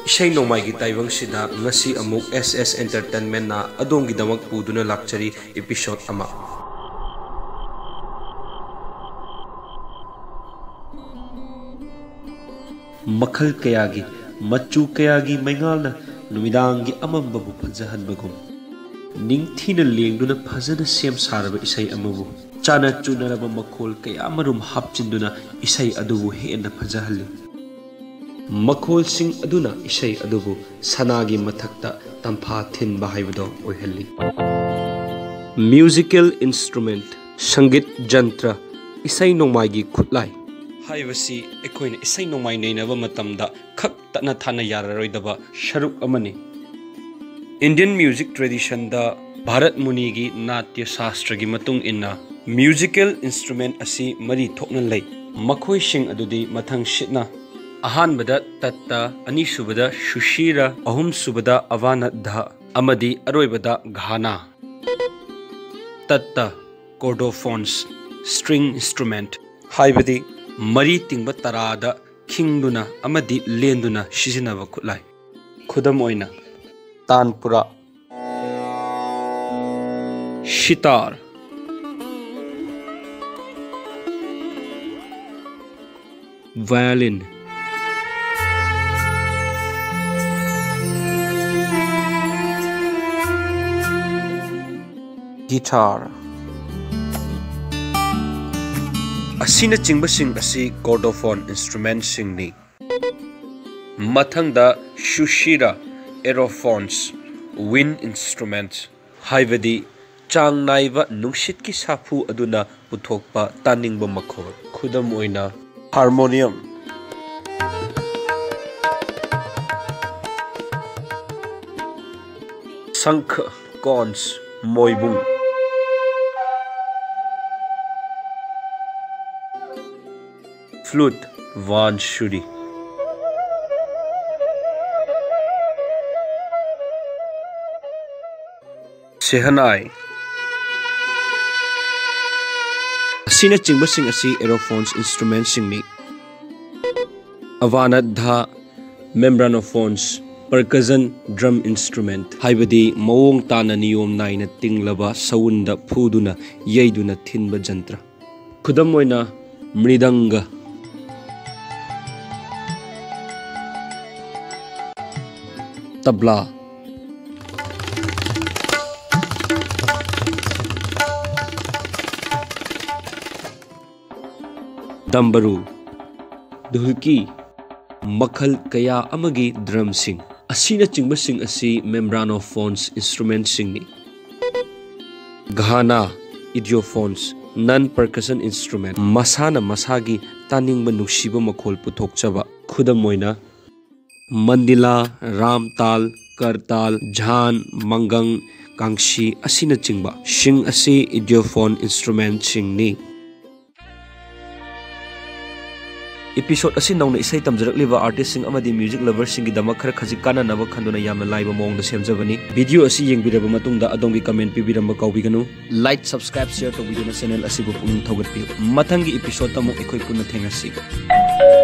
Isai Nomai gi taibang sida ngasi amuk SS Entertainment na adong gi damak puduna lakchari episode ama. Makhal kayagi machu kayagi maingalna numidangi amambabu phajahanbagum ningthina lengduna phajana sem saraba isai amabu chana chunaraba makhol kaya marum hapchinduna isai adubu hena phajahalli makhol sing aduna isai adubu sanagi mathakta tampha thinba haibado oihalli. Musical instrument sangit jantra isai nongmai gi khutlai haibasi ekoina isai nongmai neinaba matamda khak tana thana yararoidaba sharuk amani. Indian music tradition da Bharat Muni gi natya shastra gi matung inna musical instrument asi mari thokna lei makhoi sing adudi mathang shitna ahanbada tatta ani subada shushira ahum subada avanadha amadi aroibada ghana. Tatta chordophones string instrument haibadi mari tingba tarada khingduna amadi lenduna shijinaba khutlai khudam oina Tanpura, Shitar, Violin, Guitar. Asina chingba sing asi chordophone instrument singni. Mathangda Shushira aerophones wind instruments haibadi chang naiba nungshit ki sapu aduna puthokpa taningba makhol khudam oina harmonium, shankh cons moibung, flute vanshuri, Sehanai. Asina chingba sing asi aerophones instrument singni. Avanadha membranophones percussion drum instrument haibadi mawong tana niyom naina tinglaba sawunda phuduna yeiduna thinba jantra khudam oina mridanga, tabla, Dambaru, Dhulki, Makhal kaya amagi drum sing. Asina chingba sing asi membranophones instrument singni. Ghana, idiophones, non-percussion instrument. Masana masagi taningba nukshiba makhol puthokchaba khudam oina Mandila, Ramtal, Kartal, Jhan, Mangang, Kangshi asina chingba sing asi idiophone instrument singni. Episode asi nauna isai tamjarak liba artist sing amadi music lovers sing gi damak khara khaji kana naba khanduna yamna laiba mong da semjabani. Video asi yengbiraba matungda adongi comment pibiramba kaubiganu. Like, subscribe, share to video na channel asi bu puning thogat pi. Mathangi episode tamo ekoi punna thengasi.